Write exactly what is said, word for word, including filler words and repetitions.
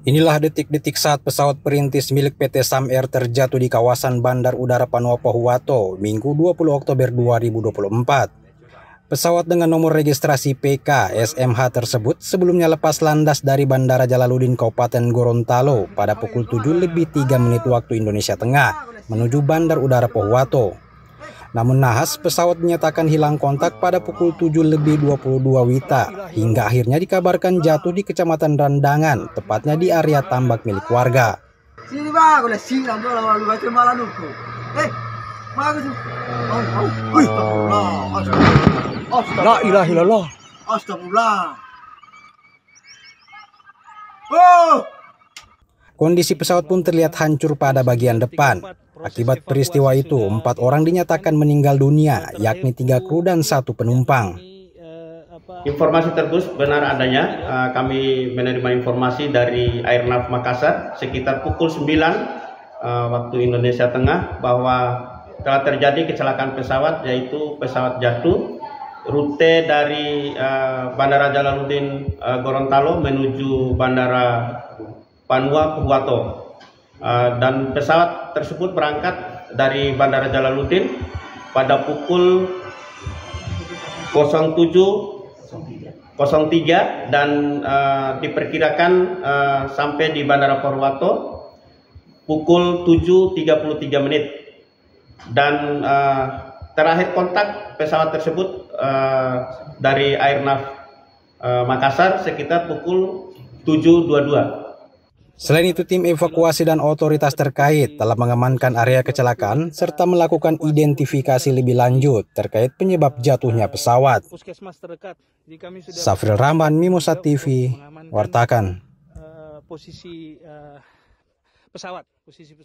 Inilah detik-detik saat pesawat perintis milik P T Sam Air terjatuh di kawasan Bandar Udara Panuapo Huwato, Minggu dua puluh Oktober dua ribu dua puluh empat. Pesawat dengan nomor registrasi P K S M H tersebut sebelumnya lepas landas dari Bandara Jalaluddin Kabupaten Gorontalo pada pukul tujuh lebih tiga menit waktu Indonesia Tengah menuju Bandar Udara Pohuwato. Namun nahas pesawat dinyatakan hilang kontak pada pukul tujuh lebih dua puluh dua Wita hingga akhirnya dikabarkan jatuh di Kecamatan Randangan, tepatnya di area tambak milik warga. La ilaha illallah. Astagfirullah. Kondisi pesawat pun terlihat hancur pada bagian depan. Akibat peristiwa itu, empat orang dinyatakan meninggal dunia, yakni tiga kru dan satu penumpang. Informasi tersebut benar adanya. Kami menerima informasi dari Airnav Makassar sekitar pukul sembilan waktu Indonesia Tengah bahwa telah terjadi kecelakaan pesawat, yaitu pesawat jatuh rute dari Bandara Jalaluddin Gorontalo menuju Bandara Panuapo Huwato. Uh, dan pesawat tersebut berangkat dari Bandara Jalaluddin pada pukul tujuh nol tiga dan uh, diperkirakan uh, sampai di Bandara Pohuwato pukul tujuh tiga puluh tiga menit, dan uh, terakhir kontak pesawat tersebut uh, dari Airnav uh, Makassar sekitar pukul tujuh dua puluh dua. Selain itu, tim evakuasi dan otoritas terkait telah mengamankan area kecelakaan serta melakukan identifikasi lebih lanjut terkait penyebab jatuhnya pesawat. Safril Rahman, Mimosa T V, wartakan. Posisi pesawat, posisi pesawat.